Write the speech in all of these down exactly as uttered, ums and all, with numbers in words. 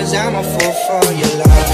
cause I'm a fool for your love.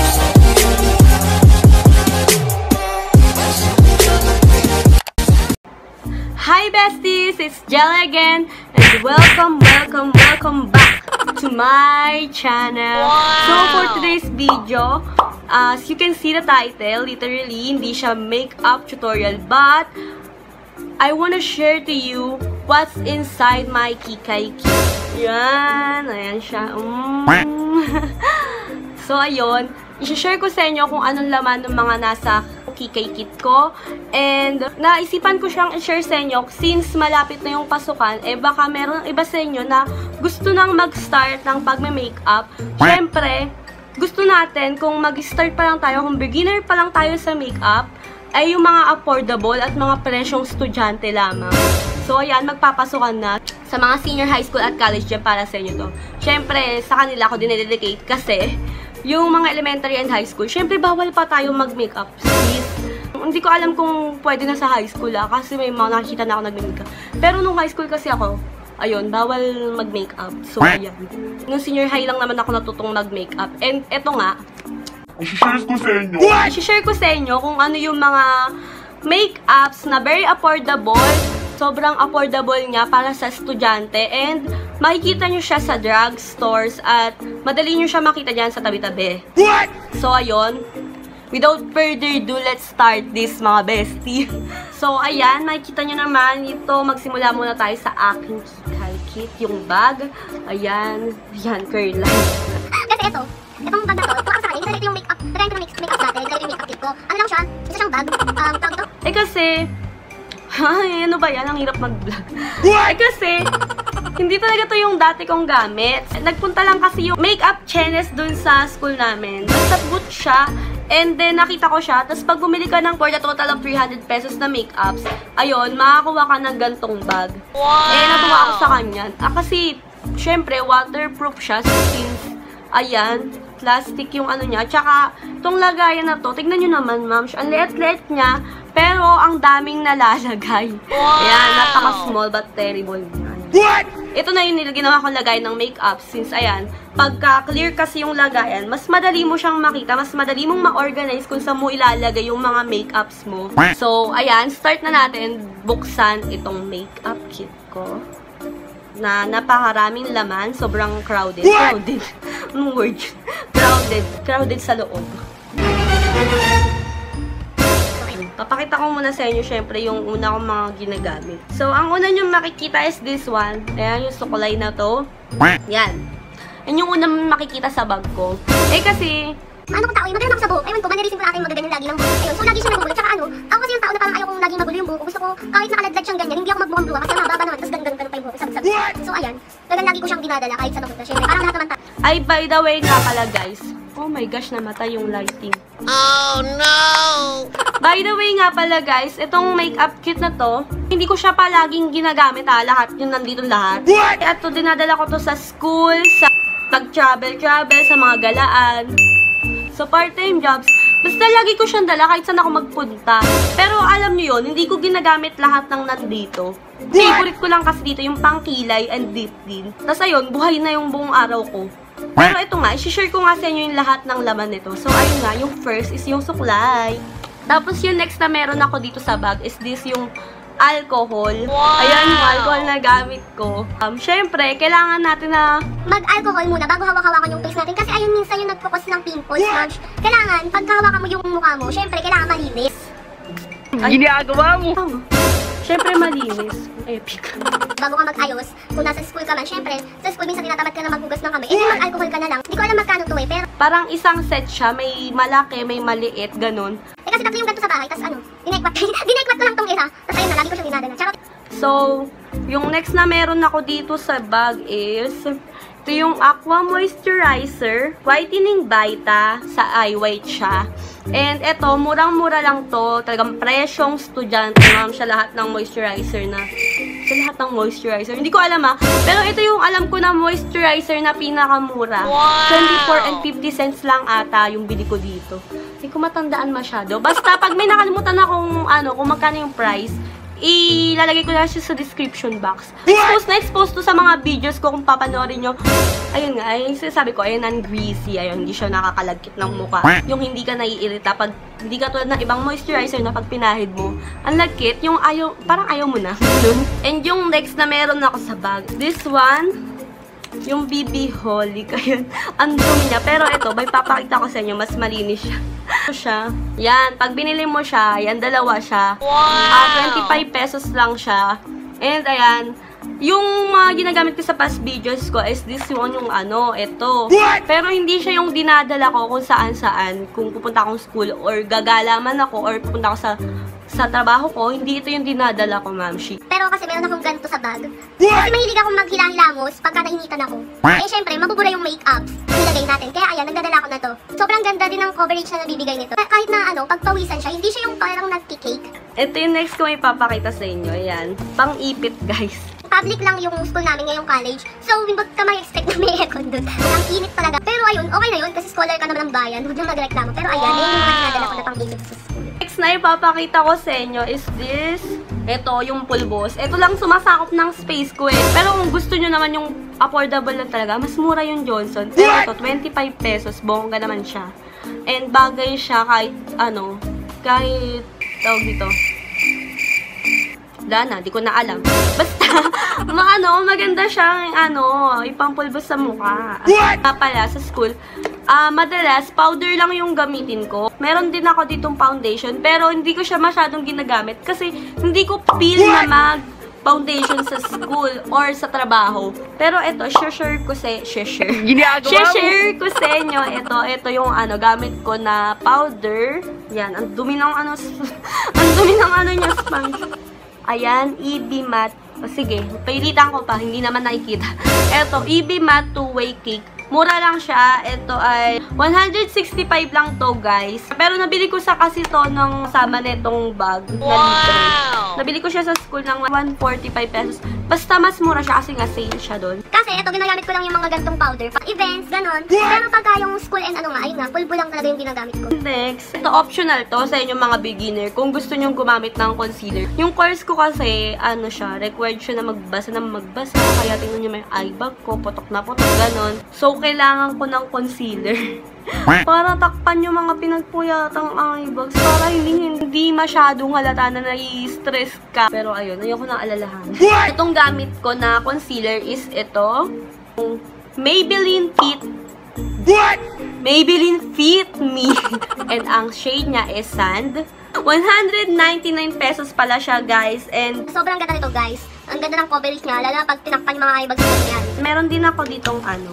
Hi besties, it's Jella again, and welcome, welcome, welcome back to my channel. Wow. So for today's video, as you can see the title, literally, hindi siya makeup tutorial, but I wanna share to you what's inside my Kikay kit. Yan, ayan siya. Mm. So ayun, i-share ko sa inyo kung anong laman ng mga nasa Kikay kit ko. And naisipan ko siyang i-share sa inyo since malapit na yung pasukan, eh baka meron iba sa inyo na gusto nang mag-start ng pagme-makeup. Syempre, gusto natin kung mag-start pa lang tayo, kung beginner pa lang tayo sa makeup, ay yung mga affordable at mga presyong estudyante lamang. So ayan, magpapasukan na sa mga senior high school at college dyan para sa inyo to. Syempre, sa kanila ako dinededicate kasi yung mga elementary and high school, syempre bawal pa tayo mag-makeup, sis. Hindi ko alam kung pwede na sa high school ah, kasi may mga nakikita na ako nag-makeup. Pero nung high school kasi ako, ayun, bawal mag-makeup. So ayan. Nung senior high lang naman ako natutong mag-makeup. And eto nga, i-share ko sa inyo. I-share ko sa inyo kung ano yung mga makeups na very affordable. Sobrang affordable niya para sa estudyante, and makikita nyo siya sa drugstores at madali nyo siya makita dyan sa tabi-tabi. What? So, ayun. Without further ado, let's start this, mga bestie. So, ayan. Makikita nyo naman ito. Magsimula muna tayo sa aking Kikay kit. Yung bag. Ayan. Yan, curl line. Kasi ito, itong bag na to, kung ako sa akin, ito yung makeup, nagkain ko ng makeup natin, ito yung makeup kit ko. Ano lang siya? Isa siyang bag. Um, tawag ito? Eh kasi, ay, ano ba yan? Ang hirap mag-vlog. Eh kasi, hindi talaga to yung dati kong gamit. Nagpunta lang kasi yung makeup chenes dun sa school namin. Basta boot siya, and then nakita ko siya. Tapos pag bumili ka ng for the total of three hundred pesos na makeups, ayun, makakuha ka ng gantong bag. Wow! Eh, natuwa ako sa kanya. Ah, kasi, syempre, waterproof siya since, ayan, plastic yung ano niya. Tsaka, itong lagayan na to, tignan nyo naman, ma'am. Ang liit-liit niya, pero ang daming nalalagay. Wow! Ayan, napaka-small but terrible. What? Ito na yung ginawa kong lagay ng makeup since, ayan, pagka-clear kasi yung lagayan, mas madali mo siyang makita, mas madali mong ma-organize kung saan mo ilalagay yung mga makeups mo. So, ayan, start na natin buksan itong makeup kit ko. Na napakaraming laman, sobrang crowded. What? Crowded. Anong word yun? Crowded. Crowded sa loob. Papakita ko muna sa inyo, syempre, yung una kong mga ginagamit. So, ang una nyo makikita is this one. Ayan, yung sukulay na to. Yan. Yan yung unang makikita sa bag ko. Eh, kasi, ano kung tao, yung magalang ako sa buhok. Ayun ko, manirisin ko natin magaganyan lagi ng buhok. Ayun, so lagi siya nagugulat. Tsaka ano, ako kasi yung tao na parang ayaw kong laging magulo yung buhok. Gusto ko, kahit nakaladlad siyang ganyan, hindi ako magbuhang-buha kasi mababa naman. Tapos ganun-ganun pa yung buhok. Sabi-sabi. So, ayan. Talagang lagi ko siyang dinadala kahit sa napunta. Syempre, parang lahat naman tayo. ay, by the way nga pala, guys. Oh my gosh, namatay yung lighting. Oh no! By the way nga pala, guys, itong makeup kit na to, hindi ko siya palaging ginagamit ha, lahat yung nandito lahat. What? At to, dinadala ko to sa school, sa pag-travel-travel, sa mga galaan, sa part-time jobs. Basta lagi ko siyang dala kahit saan ako magpunta. Pero alam nyo yun, hindi ko ginagamit lahat ng nandito. Favorite ko lang kasi dito yung pangkilay and deep din. Tapos ayun, buhay na yung buong araw ko. Pero ito nga, i-share ko nga sa inyo yung lahat ng laman nito. So ayun nga, yung first is yung suklay. Tapos yung next na meron ako dito sa bag is this yung alcohol. Wow! Ayan yung alcohol na gamit ko. Um, Siyempre, kailangan natin na Mag-alcohol muna bago hawak-hawakan yung face natin. Kasi ayun minsan yung nag-focus ng pimples, ma'am. Kailangan, pag hawakan mo yung mukha mo, syempre, kailangan malinis. ginagawa mo. Oh, siyempre malinis. Epic. Bago ka mag-ayos, kung nasa school ka man, syempre, sa school minsan tinatamad ka na maghugas ng kamay. Eh, di mag-alcohol ka na lang. Hindi ko alam magkano to eh, pero Parang isang set siya, may malaki, may maliit, ganun. eh kasi tatlo yung ganito sa bahay, tas ano, dinekbat dinekbat ko lang tong isa, tas ayun na, lagi ko siyang dinadala. Charot. So, yung next na meron ako dito sa bag is, ito yung Aqua Moisturizer, Whitening Vita, sa eye white siya. And eto, murang-mura lang to, talagang presyong estudyante, ma'am, siya lahat ng moisturizer na, sa lahat ng moisturizer. Hindi ko alam ah, pero ito yung alam ko na moisturizer na pinakamura. Wow! twenty-four and fifty cents lang ata yung bili ko dito. Hindi ko matandaan masyado. Basta pag may nakalimutan akong ano, kung magkano yung price, ilalagay ko na siya sa description box. Expose na expose to sa mga videos ko kung papanoorin nyo. Ayun nga, ayun sinasabi ko, ayun ang greasy, ayun, hindi siya nakakalagkit ng mukha. Yung hindi ka naiirita pag, hindi ka tulad ng ibang moisturizer na pag pinahid mo, ang lagkit, yung ayaw, parang ayaw mo na. And yung next na meron ako sa bag, this one, yung B B Holic, ayun, ang dumi niya. Pero ito, may papakita ko sa inyo, mas malinis siya. Ito siya. Yan, pag binili mo siya, yan, dalawa siya. Wow! Uh, twenty-five pesos lang siya. And ayan, yung mga uh, ginagamit ko sa past videos ko is this one, yung ano, ito. What? Pero hindi siya yung dinadala ko kung saan-saan, kung pupunta akong school or gagala man ako or pupunta ako sa sa trabaho ko, hindi ito yung dinadala ko, ma'am. Pero kasi meron akong ganito sa bag. Kasi mahilig akong maghilangilamos pagka nainitan ako. Eh, syempre, mabubura yung make-ups. Nilagay natin. Kaya ayan, nagdadala ko na to. Sobrang ganda din ng coverage na nabibigay nito. Kahit na ano, pagpawisan siya, hindi siya yung parang nagki-cake. Ito yung next ko may papakita sa inyo. Ayan. Pang-ipit, guys. Public lang yung school namin ngayong college. So, hindi ka ma-expect na may aircon dun. Ang init talaga. Pero ayun, okay na yun kasi scholar ka naman ng bayan. Huwag lang magreklamo. Pero ayan, yun yung mga dinadala ko na pang-init sa school. Next na ipapakita ko sa inyo is this. Ito, yung pulbos. Ito lang sumasakop ng space ko eh. Pero kung gusto nyo naman yung affordable lang talaga, mas mura yung Johnson. Pero ito, twenty-five pesos. Bongga naman siya. And bagay siya kahit, ano, kahit, tawag dito. Wala na, di ko na alam. Basta, ma ano, maganda siyang, ano, ipampulbos sa mukha. At pala, sa school, ah, uh, madalas, powder lang yung gamitin ko. Meron din ako ditong foundation, pero hindi ko siya masyadong ginagamit kasi hindi ko feel na mag-foundation sa school or sa trabaho. Pero ito, share ko sa, share, share ko sa inyo, ito, ito yung, ano, gamit ko na powder. Yan, ang dumi ng, ano, ang dumi ng, ano niya, sponge. Ayan, E B Matte. O sige, pailitan ko pa, hindi naman nakikita. Ito, E B Matte two-way cake. Mura lang siya. Ito ay one hundred sixty-five lang to, guys. Pero nabili ko sa kasi to ng sama netong bag na libre. Nabili ko siya sa school ng one forty-five pesos. Basta mas mura siya kasi nga sale siya doon. Kasi ito, ginagamit ko lang yung mga gantong powder. Pag events, ganon. Pero pagka yung school and ano nga, ayun nga, pulbo lang talaga yung ginagamit ko. Next, ito optional to sa inyong mga beginner kung gusto nyong gumamit ng concealer. Yung course ko kasi, ano siya, required siya na magbasa na magbasa. Kaya tingnan nyo may eye bag ko, putok na putok, ganon. So, kailangan ko ng concealer. Para takpan yung mga pinagpuyatang eye bags. Para hindi, hindi masyadong halata na nai-stress ka. Pero ayun, ayoko nang alalahan. Itong gamit ko na concealer is ito. Maybelline Fit. What? Maybelline Fit Me. And ang shade niya is Sand. one hundred ninety-nine pesos pala siya, guys. And sobrang ganda nito, guys. Ang ganda ng coverage niya, lalo na pag tinakpan yung mga eye bags niyan. Meron din ako ditong ano,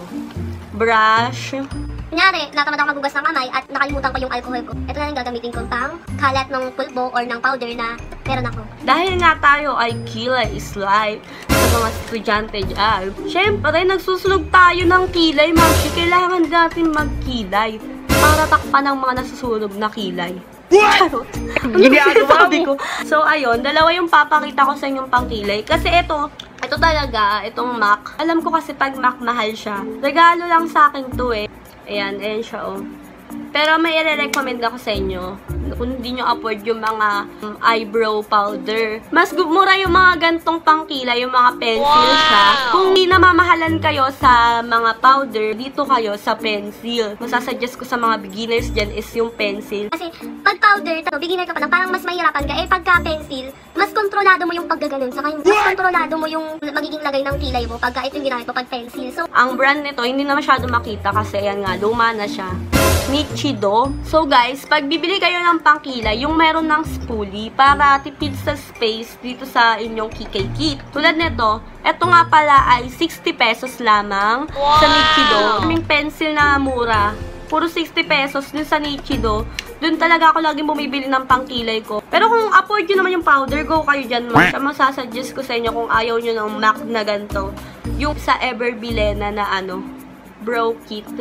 brush. Kunyari, natamad ako maghugas ng kamay at nakalimutan ko yung alcohol ko. Ito na yung gagamitin ko pang kalat ng pulbo or ng powder na meron ako. Dahil nga tayo ay kilay is life sa mga estudyante dyan. Siyempre, nagsusulog tayo ng kilay, ma'am. Kailangan natin magkilay para takpan ng mga nasusunog na kilay. Charot. Ano sabi ko? So, ayun, dalawa yung papakita ko sa inyong pangkilay. Kasi ito, ito talaga, itong M A C. Alam ko kasi pag M A C mahal siya. Regalo lang sa akin to eh. Ayan, ayan siya oh. Pero may i-recommend ako sa inyo kung hindi nyo afford yung mga um, eyebrow powder. Mas mura yung mga gantong pangkilay, yung mga pencil siya. Kung hindi namamahalan kayo sa mga powder, dito kayo sa pencil. Masasuggest ko sa mga beginners dyan is yung pencil. Kasi pag powder, to, beginner ka pa lang, parang mas mahirapan ka. Eh pagka pencil, mas kontrolado mo yung paggaganon. Saka mas kontrolado mo yung magiging lagay ng kilay mo pagka ito yung ginamit mo pag pencil. So, ang brand nito, hindi na masyado makita kasi yan nga, luma na siya. Nichido. So guys, pag bibili kayo ng pangkilay, yung meron ng spoolie para tipid sa space dito sa inyong Kikay Kit. Tulad nito, eto nga pala ay sixty pesos lamang sa Nichido. Yung pencil na mura, puro sixty pesos dun sa Nichido. Dun talaga ako laging bumibili ng pangkilay ko. Pero kung afford nyo naman yung powder, go kayo dyan. Mas masasuggest ko sa inyo kung ayaw nyo ng M A C na ganito. Yung sa Everbilena na ano, brow kit.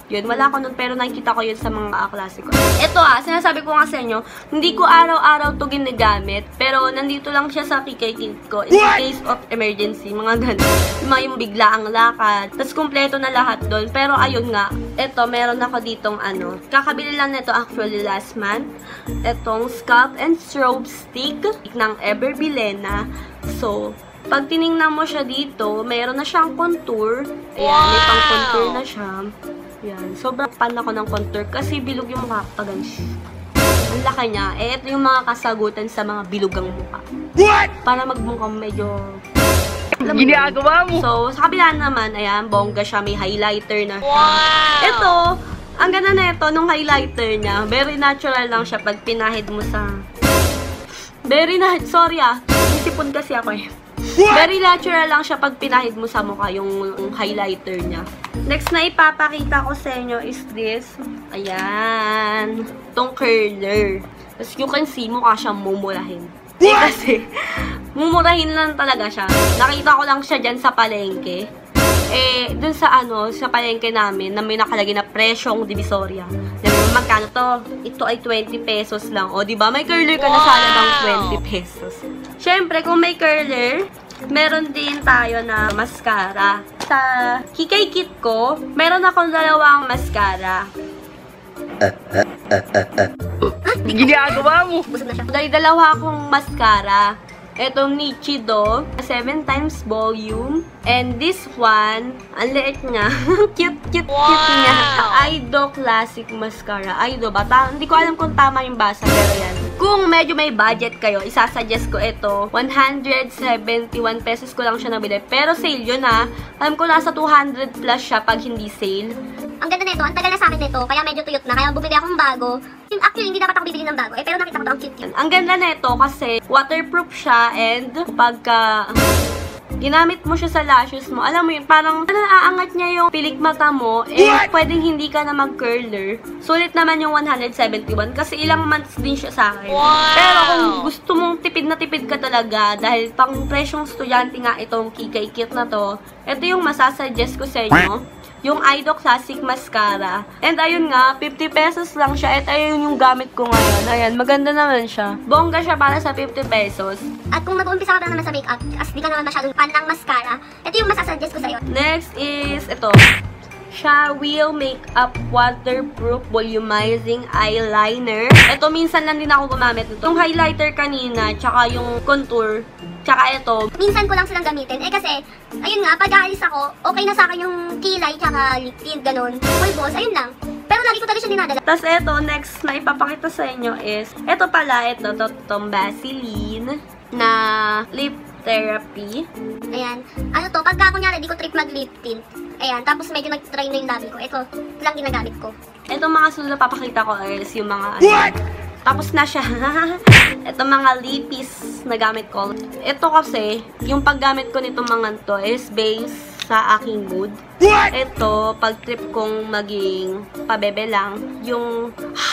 yun. Wala ko nun, pero nakikita ko yun sa mga kaklase ko. Ito ah, sinasabi ko nga sa inyo, hindi ko araw-araw to ginagamit, pero nandito lang siya sa Kikay Kit ko in case of emergency, mga ganun. Yung mga yung bigla ang lakad. Tapos kumpleto na lahat doon. Pero ayun nga, ito, meron ako ditong ano. Kakabili lang nito actually last month. Itong scalp and strobe stick ng Everbilena. So, pag tiningnan mo siya dito, meron na siyang contour. Ayan, may pang contour na siya. Ayan, sobrang pan ako ng contour kasi bilog yung mukha ko. Ang laki niya. Eh, ito yung mga kasagutan sa mga bilugang mukha. What? Para magmukhang medyo... Ginagawa mo! So, sa kabila naman, ayan, bongga siya. May highlighter na siya. Wow! Ito, ang ganda na ito, nung highlighter niya, very natural lang siya pag pinahid mo sa... Very na... Sorry ah. Isipon kasi ako eh. Very natural lang siya pag pinahid mo sa mukha yung, yung highlighter niya. Next na ipapakita ko sa inyo is this. Ayan. Itong curler. As you can see, mukha siyang mumurahin. Eh kasi, mumurahin lang talaga siya. Nakita ko lang siya dyan sa palengke. Eh, dun sa ano, sa palengke namin, na may nakalagay na presyong divisoria. Nabi, magkano to? Ito ay twenty pesos lang. O, diba? May curler ka na sa halagang twenty pesos. Siyempre, kung may curler, meron din tayo na mascara. Sa Kikay Kit ko, meron akong dalawang mascara. Ginagawa mo! Busog na siya. Dahil dalawa akong mascara. Itong Nichido, seven times volume. And this one, ang liit niya. Cute, cute, wow. Cute niya. Aido Classic Mascara. Aido ba? Ta hindi ko alam kung tama yung basa, pero yan. Kung medyo may budget kayo, isasuggest ko ito. one hundred seventy-one pesos ko lang siya nabili. Pero sale yun ha. Alam ko nasa two hundred plus siya pag hindi sale. Ang ganda nito, ang tagal na sa akin nito, kaya medyo tuyot na, kaya bumili akong bago. Actually, hindi dapat ako bibili ng bago, eh, pero nakita ko to, ang cute-cute. Ang ganda nito kasi waterproof siya and pagka ginamit mo siya sa lashes mo, alam mo yun, parang naaangat niya yung pilik mata mo, eh, what? Pwedeng hindi ka na mag-curler. Sulit naman yung one hundred seventy-one kasi ilang months din siya sa akin. Wow. Pero kung gusto mong tipid na tipid ka talaga, dahil pang presyong estudyante nga itong Kikay Kit na to, ito yung masasuggest ko sa inyo. Yung Aido Classic Mascara. And ayun nga, fifty pesos lang siya. At ayun yung gamit ko ngayon. Ayan, maganda naman siya. Bongga siya para sa fifty pesos. At kung mag-uumpisa ka na naman sa makeup, as di ka naman masyadong fan ng mascara, ito yung masasuggest ko sa'yo. Next is ito. Siya Will Makeup Waterproof Volumizing Eyeliner. Ito, minsan lang din ako gumamit nito. Yung highlighter kanina, tsaka yung contour, tsaka ito. Minsan ko lang silang gamitin. Eh kasi, ayun nga, pag aalis ako, okay na sa akin yung kilay, tsaka lip tint, ganun. Pulbos, ayun lang. Pero lagi ko talaga siya dinadala. Tapos ito, next na ipapakita sa inyo is, ito pala, ito, ito, itong Vaseline na lip therapy. Ayan. Ano to, pagka kunyari, di ko trip mag-lip tint. Ayan, tapos medyo nag-try na yung labi ko. Ito, ito lang ginagamit ko. Ito mga sunod na papakita ko is yung mga ano. Tapos na siya. Ito mga lippies na gamit ko. Ito kasi, yung paggamit ko nitong mga to is based sa aking mood. Ito, pag trip kong maging pabebe lang, yung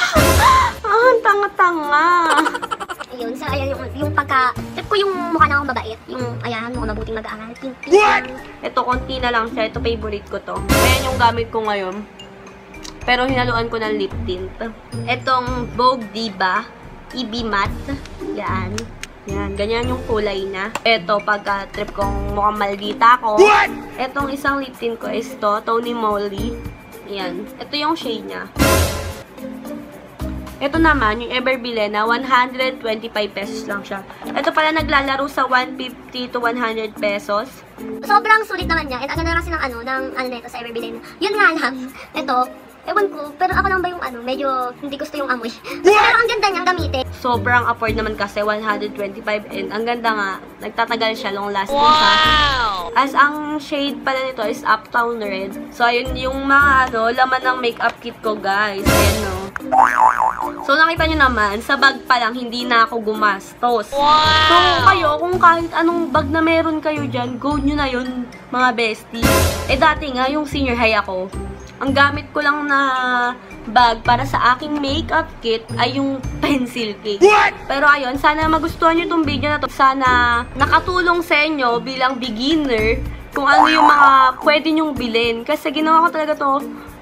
ah, tanga-tanga. Ayun, so ayan yung, yung pagka, trip ko yung mukha na akong mabait. Yung, ayan, mukha mabuting mag-aaral. Ito, konti na lang siya. Ito, favorite ko to. Ayan yung gamit ko ngayon. Pero hinaluan ko ng lip tint. Itong Vogue Diva E B Matte. Yan. Yan. Ganyan yung kulay na. Ito, pagka trip kong mukhang maldita ko. Itong isang lip tint ko is to, Tony Moly. Yan. Ito yung shade niya. Ito naman, yung Everbilena, one hundred twenty-five pesos lang siya. Ito pala naglalaro sa one fifty to one hundred pesos. Sobrang sulit naman niya. At ang ganda kasi ng ano, ng ano nito sa Everbilena. Yun nga lang, ito, ewan ko, pero ako lang ba yung ano, medyo hindi gusto yung amoy. Pero ang ganda niyang gamitin. Sobrang afford naman kasi, one hundred twenty-five, and ang ganda nga, nagtatagal siya, long lasting siya. As ang shade pala nito is Uptown Red. So, ayun yung mga ano, laman ng makeup kit ko, guys. Ayan, no. So, nakita nyo naman, sa bag pa lang, hindi na ako gumastos. Wow! So, kayo, kung kahit anong bag na meron kayo dyan, go nyo na yun, mga besties. Eh, dati nga, yung senior high ako, ang gamit ko lang na bag para sa aking makeup kit ay yung pencil case. What? Pero ayun, sana magustuhan nyo itong video na to. Sana nakatulong sa inyo bilang beginner kung ano yung mga pwede nyong bilhin. Kasi ginawa ko talaga to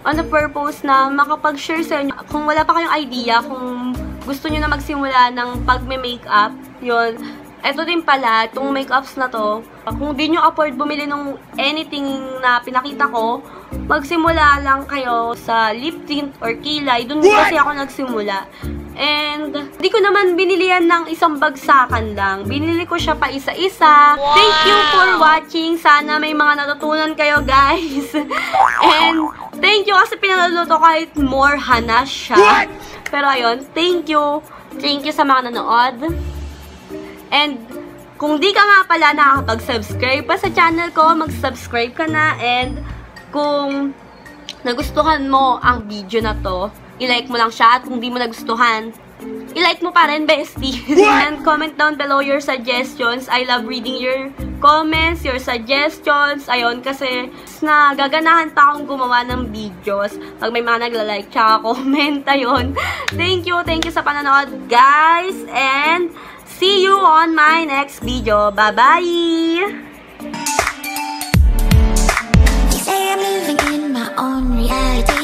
on the purpose na makapag-share sa inyo. Kung wala pa kayong idea, kung gusto nyo na magsimula ng pagme-makeup, yun, eto din pala, itong makeups na to, kung di nyo afford bumili ng anything na pinakita ko, magsimula lang kayo sa lip tint or kilay. Doon kasi ako nagsimula. And, di ko naman binili yan ng isang bagsakan lang. Binili ko siya pa isa-isa. Wow! Thank you for watching. Sana may mga natutunan kayo, guys. And, thank you kasi pinaluluto kahit more hanas siya. What? Pero ayun, thank you. Thank you sa mga nanood. And, kung di ka nga pala nakakapag-subscribe pa sa channel ko, mag-subscribe ka na. And, kung nagustuhan mo ang video na to, i-like mo lang siya. At kung di mo nagustuhan, i-like mo pa rin, bestie. And comment down below your suggestions. I love reading your comments, your suggestions. Ayun, kasi nagaganahan pa akong gumawa ng videos pag may mga nagla-like tsaka comment. Ayun. Thank you, thank you sa panonood, guys. And see you on my next video. Bye-bye! Say I'm living in my own reality.